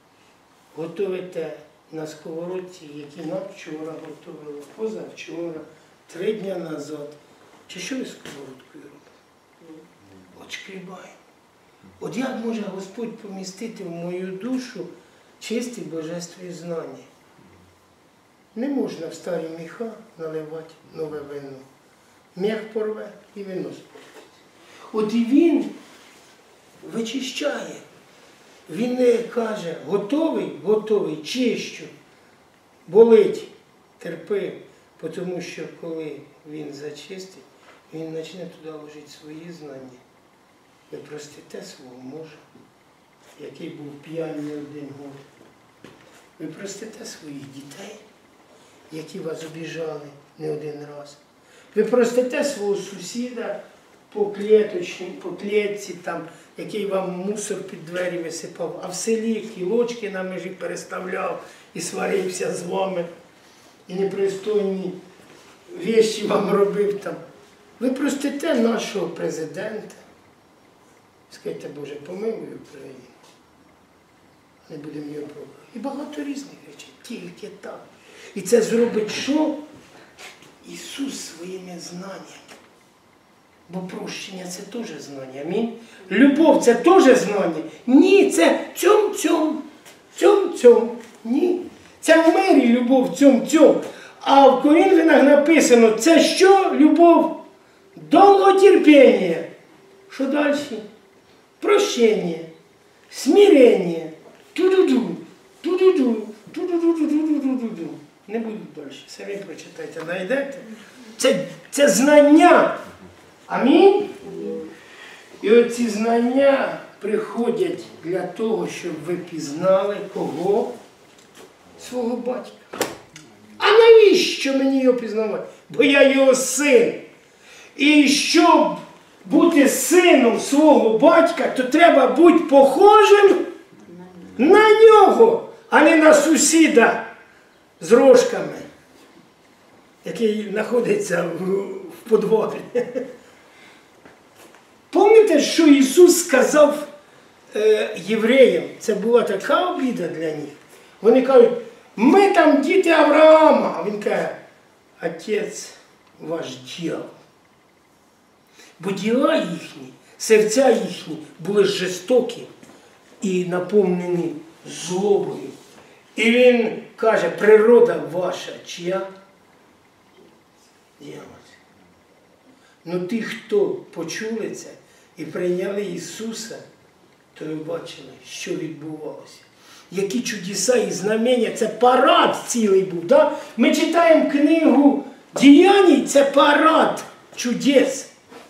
готуєте на сковородці, які нам вчора готували, позавчора, 3 дні назад. Чи що ви з сковородкою робите? От шкрібаємо. От як може Господь помістити в мою душу чисті божественні знання? Не можна в старі міха наливати нове вино. Міх порве і вино спортиться. От і він вичищає. Він не каже, готовий, готовий, чищу, болить, терпи. Тому що коли він зачистить, він почне туди ложити свої знання. Ви простите свого мужа, який був п'яний не один год. Ви простите своїх дітей, які вас обіжали не один раз. Ви простите свого сусіда по клетці, там, який вам мусор під двері висипав, а в селі кілочки на межі переставляв і сварився з вами, і непристойні речі вам робив там. Ви простите нашого президента. Скажіть, Боже, помилуй Україну. Не будемо його пробувати. І багато різних речей, тільки так. І це зробить що? Ісус своїми знаннями. Бо прощення – це теж знання. Амінь. Любов – це теж знання. Ні, це цьом-цьом. Ні. Це в мирі любов цьом-цьом. А в Коринфянах написано, це що? Любов? Довготерпіння. Що далі? Прощення, смирення. Ту-ду-ду, ту-ду-ду, ту-ду-ду-ду-ду-ду-ду-ду. Не буду далі. Самі прочитайте, знайдете. Це знання. Амінь? І оці знання приходять для того, щоб ви пізнали кого? Свого батька. А навіщо мені його пізнавати? Бо я його син. І щоб бути сином свого батька, то треба бути похожим на нього, а не на сусіда з рожками, який знаходиться в подвалі. Пам'ятаєте, що Ісус сказав євреям? Це була така обіда для них. Вони кажуть, ми там діти Авраама. А він каже, отець ваш дьявол. Бо діла їхні, серця їхні були жорстокі і наповнені злобою. І він каже, природа ваша чия? Дьявольська. Ну ті, хто почули це і прийняли Ісуса, то ви бачили, що відбувалося. Які чудеса і знамення, це парад цілий був. Да? Ми читаємо книгу Діянь, це парад чудес.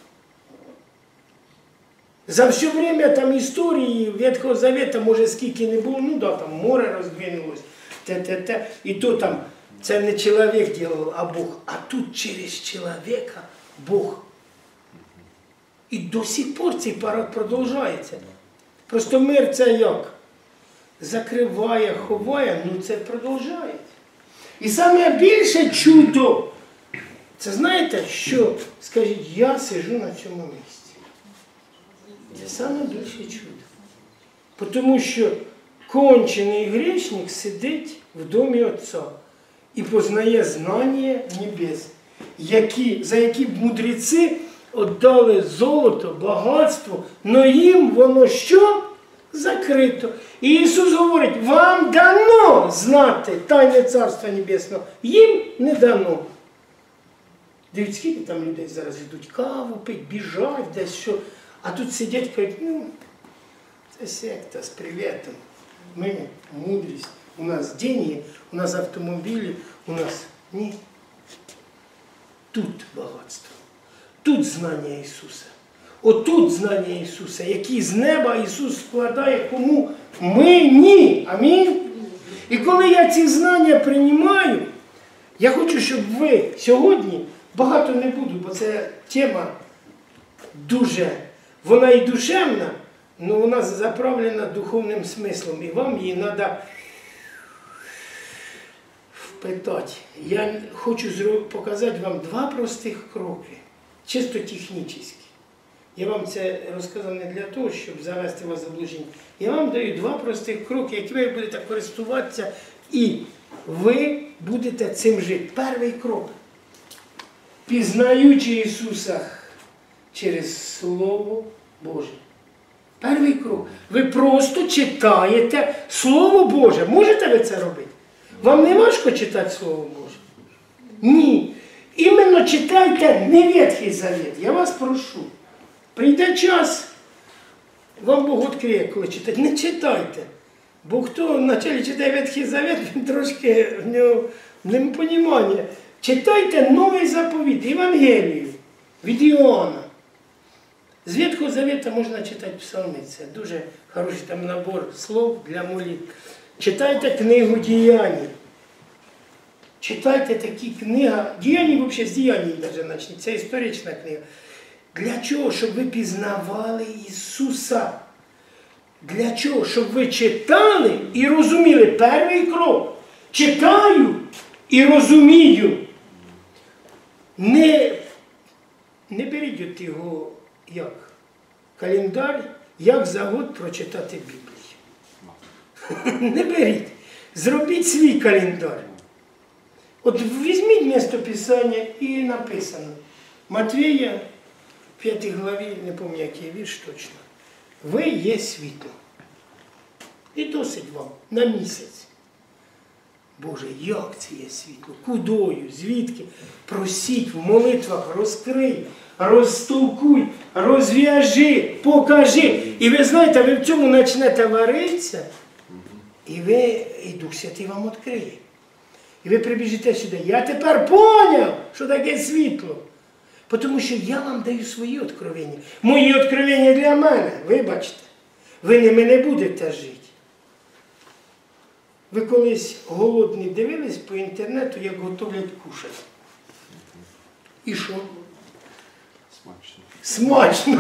За все время там історії Ветхого Завета, може скільки не було, ну да, там море роздвинулось, і то там, це не чоловік робив, а Бог. А тут через чоловіка Бог. І до сих пор цей парад продовжується. Просто мир це як? Закриває, ховає, ну це продовжується. І саме більше чудо, це знаєте, що, скажіть, я сиджу на цьому місці. Це саме більше чудо. Тому що кончений грішник сидить в домі Отця і познає знання небес, за які мудреці віддали золото, багатство, но їм воно що? Закрито. І Ісус говорить, вам дано знати тайне Царства Небесного, їм не дано. Дивіться, скільки там людей зараз йдуть каву пить, біжать десь, що. А тут сидять і кажуть, ну, це секта з привітом. Ми мудрість, у нас деньги, у нас автомобілі, у нас ні. Тут багатство. Тут знання Ісуса. Отут знання Ісуса, які з неба Ісус складає кому? Мені. Амінь. І коли я ці знання приймаю, я хочу, щоб ви сьогодні, багато не буду, бо це тема дуже, вона і душевна, але вона заправлена духовним смислом. І вам її треба впитати. Я хочу показати вам два простих кроки, чисто технічні. Я вам це розказав не для того, щоб завести вас в заблуждення. Я вам даю два простих кроки, які ви будете користуватися, і ви будете цим жити. Перший крок. Пізнаючи Ісуса через Слово Боже. Перший крок. Ви просто читаєте Слово Боже. Можете ви це робити? Вам не важко читати Слово Боже? Ні. Іменно читайте не Ветхий Завет. Я вас прошу. Прийде час, вам Бог відкриє, коли читати. Не читайте. Бо хто вначалі читає Ветхий Завет, він трошки в нього непонімання. Читайте Новий заповіт, Євангелію від Іоанна. З Ветхого Завета можна читати псалми. Це дуже хороший там набор слов для молитв. Читайте книгу Діянь. Читайте такі книги. Діянь взагалі з Діянь навіть почніть. Це історична книга. Для чого? Щоб ви пізнавали Ісуса. Для чого? Щоб ви читали і розуміли. Перший крок. Читаю і розумію. Не беріть його як календар, як за год прочитати Біблію. Не беріть. Зробіть свій календар. От візьміть місто Писання і написано. Матвія, 5 главі, не пам'ятаю, який вірш точно. Ви є світло. І досить вам на місяць. Боже, як це є світло? Кудою? Звідки? Просіть в молитвах, розкрий, розтолкуй, розв'яжи, покажи. І ви знаєте, ви в цьому почнете варитися, і Дух Святий вам відкриє. І ви прибіжите сюди. Я тепер поняв, що таке світло. Тому що я вам даю свої откровення. Мої откровення для мене. Вибачте. Ви ними не будете жити. Ви колись голодні дивились по інтернету, як готовлять кушати. І що? Смачно. Смачно.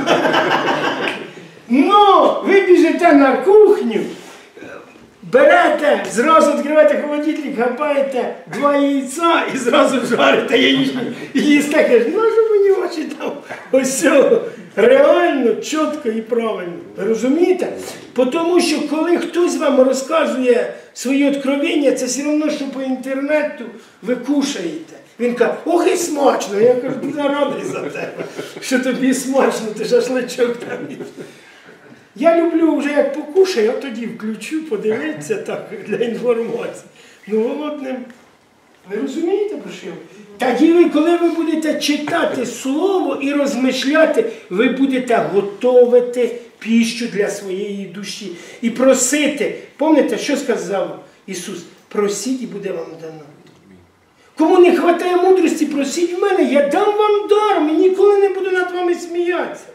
Ну, ви біжите на кухню, берете, зразу відкриваєте холодильник, хапаєте 2 яйця і зразу жарите яєчню. І їсте, каже, ну що мені очі там? Ось цього. Реально, чітко і правильно. Ви розумієте? Тому що коли хтось вам розказує свої откровення, це все одно, що по інтернету ви кушаєте. Він каже, ох і смачно. Я кажу, дуже радий за тебе, що тобі смачно, ти шашличок там. Я люблю вже як покушаю, а тоді включу, подивитися так, для інформації. Ну, голодним. Ви розумієте, про що? Тоді ви, коли ви будете читати Слово і розмишляти, ви будете готувати піщу для своєї душі. І просити. Пам'ятаєте, що сказав Ісус? Просіть і буде вам дано. Кому не вистачає мудрості, просіть в мене, я дам вам дар, я ніколи не буду над вами сміятися.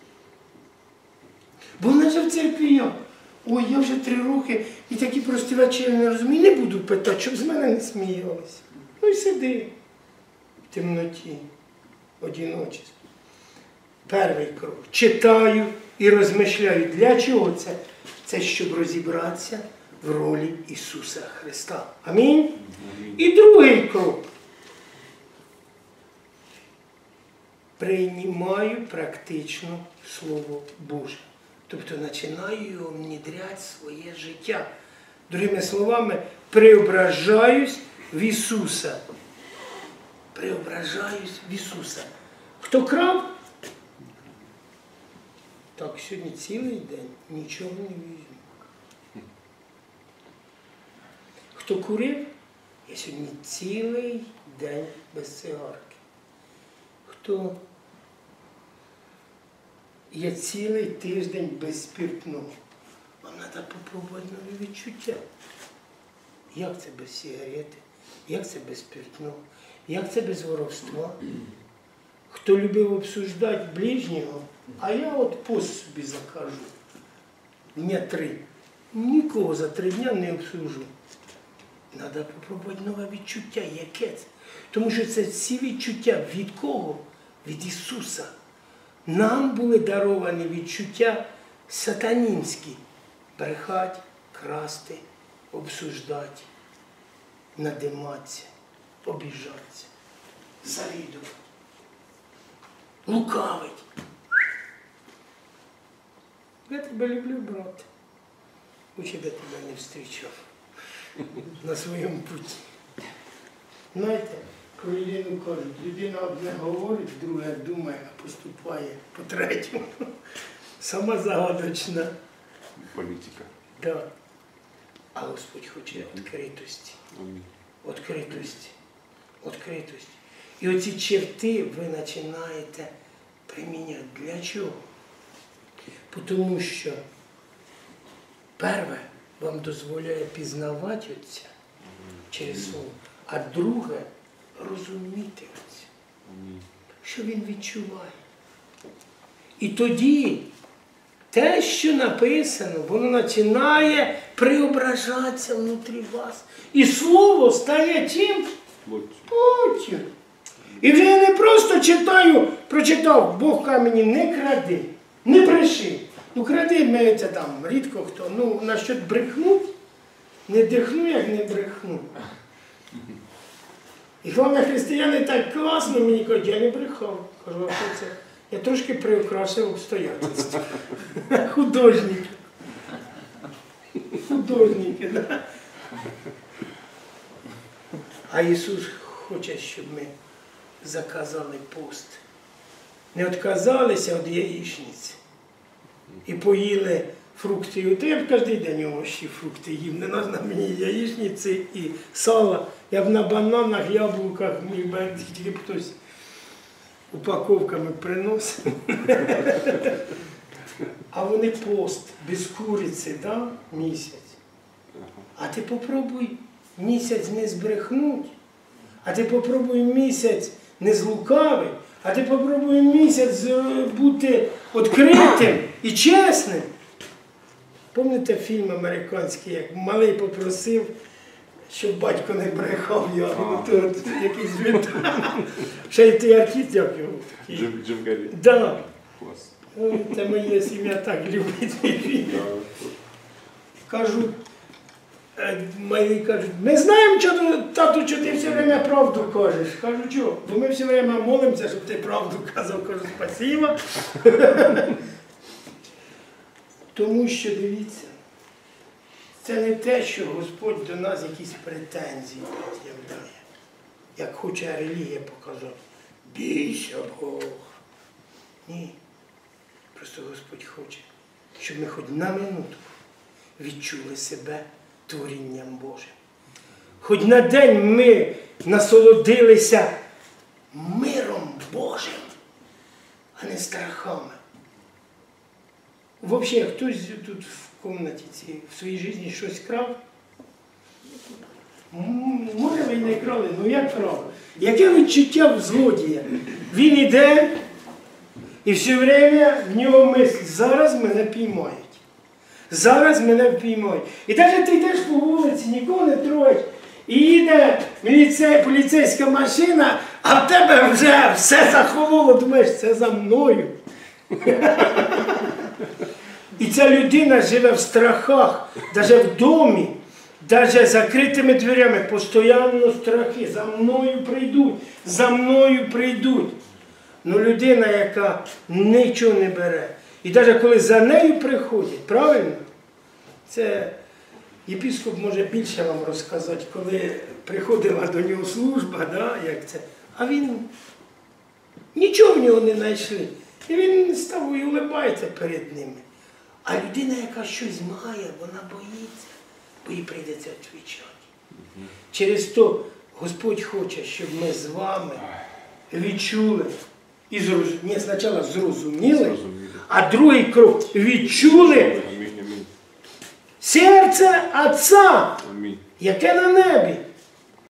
Бо в нас же в церкві я. Ой, я вже 3 роки і такі прості вечері не розумію, не буду питати, щоб з мене не сміялися. Ну і сиди в темноті, одиночестві. Перший крок. Читаю і розмишляю. Для чого це? Це щоб розібратися в ролі Ісуса Христа. Амінь? І другий крок. Приймаю практично Слово Боже. Тобто починаю його внідряти в своє життя. Другими словами, преображаюсь в Ісуса. Преображаюсь в Ісуса. Хто крав? Так, сьогодні цілий день нічого не візьму. Хто курив? Я сьогодні цілий день без цигарки. Хто я цілий тиждень без спиртного. Вам треба попробувати нові відчуття. Як це без сигарети? Як це без спиртного? Як це без воровства? Хто любив обсуждати ближнього, а я от пост собі закажу. Дня 3. Нікого за 3 дня не обслужу. Треба попробувати нове відчуття. Яке це? Тому що це всі відчуття від кого? Від Ісуса. Нам були даровані відчуття сатанінські. Брехати, красти, обсуждати, надиматися, обіжатися, завідувати, лукавить. Я тебе люблю, брат. Лучше б я тебе не зустрічав на своєму путі. Знаєте, коли людину кажуть, людина одне говорить, друге думає, а поступає по-третьому. Сама загадочна. Політика. Да. А Господь хоче відкритості. Відкритості. Відкритості. І оці черти ви починаєте приміняти. Для чого? Тому що перше вам дозволяє пізнавати Отця через Слово, а друге розуміти Отця, що Він відчуває. І тоді те, що написано, воно починає преображатися внутрі вас. І Слово стає чим? Плоттю. І вже я не просто читаю, прочитав, Бог камені, не кради, не бреши. Ну кради, ми це там, рідко хто. Ну, на що брехнуть, не дихну, як не брехну. І головне, християни так класно мені кажуть, я не брехав. Кажу, а що це? Я трошки приукрасив обстоятельства. Художник. Художники, да? А Ісус хоче, щоб ми заказали пост. Не відказалися від яєчниці і поїли фрукти. То я б кожен день овочі, фрукти їв. Не треба мені яєчниці і сала. Я б на бананах, яблуках міг би, тільки б хтось упаковками приносив. А вони пост, без куриці, да? Місяць. А ти попробуй місяць не збрехнуть, а ти попробуй місяць не злукавий, а ти попробуй місяць бути відкритим і чесним. Пам'ятаєте фільм американський, як малий попросив, щоб батько не брехав його, тут якийсь ветеран. Ще й той артист, як його такий. Джим Керрі. Да. Клас. Це моя сім'я так любить цей фільм. Кажуть, мої кажуть, ми знаємо, тату, що ти все время правду кажеш. Кажу, що? Бо ми все время молимося, щоб ти правду казав. Кажу, спасибо. Тому що, дивіться, це не те, що Господь до нас якісь претензії пред'являє. Як хоче релігія показати. Бійся Бога. Ні. Просто Господь хоче, щоб ми хоч на минутку відчули себе творінням Божим. Хоч на день ми насолодилися миром Божим, а не страхами. Взагалі, хтось тут в кімнаті в своїй житті щось крав? Може, ви не крали, ну як крав? Яке відчуття в злодія? Він іде, і все время в нього мисль, зараз мене піймають. Зараз мене впіймають. І навіть ти йдеш по вулиці, нікого не троють, і їде поліцейська машина, а в тебе вже все захололо, думаєш, це за мною. І ця людина живе в страхах, навіть в домі, навіть закритими дверями, постійно страхи, за мною прийдуть, за мною прийдуть. Ну людина, яка нічого не бере. І навіть коли за нею приходять, правильно? Це єпископ може більше вам розказати, коли приходила до нього служба, да, як це. А він, нічого в нього не знайшли. І він став і улибається перед ними. А людина, яка щось має, вона боїться, бо їй прийдеться відповідати. Через то Господь хоче, щоб ми з вами відчули і зрозуміли. Ні, спочатку зрозуміли, а другий крок відчули Серце Отця, Амінь. яке на небі.